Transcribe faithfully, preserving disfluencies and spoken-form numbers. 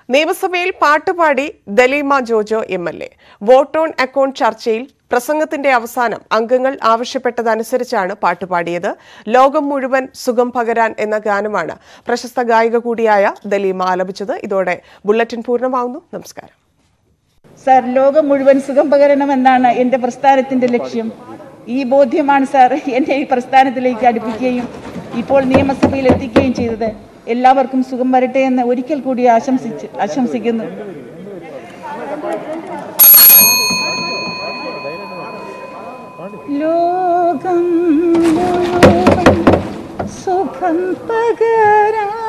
യമസഭയിൽ പാട്ടുപാടി Dalima Jojo M L A vote on account ചർച്ചയിൽ പ്രസംഗത്തിന്റെ അവസാനം അംഗങ്ങൾ ആവശ്യപ്പെട്ടതനുസരിച്ചാണ് പാട്ടുപാടിയത്. ലോകം മുഴുവൻ സുഖം പകരാൻ എന്ന ഗാനമാണ് പ്രശസ്ത ഗായിക കൂടിയായ ദലീമ ആലപിച്ചത്. ഇതോടെ ബുള്ളറ്റിൻ പൂർണ്ണമാവുന്നു. നമസ്കാരം. സാർ, ലോകം മുഴുവൻ സുഖം പകരണമെന്നാണ് എൻ്റെ പ്രസ്ഥാനത്തിന്റെ ലക്ഷ്യം. ഈ ബോധ്യമാണ് സാർ എന്നെ ഈ പ്രസ്ഥാനത്തിലേക്ക് അടുപ്പിക്കുകയും ഇപ്പോൾ നിയമസഭയിൽ എത്തിക്കുകയും ചെയ്തത്. എല്ലാവർക്കും സുഖം വരട്ടെ എന്ന് ഒരിക്കൽ കൂടി ആശംസിച്ച് ആശംസിക്കുന്നു. ലോകം സുഖം പകരാൻ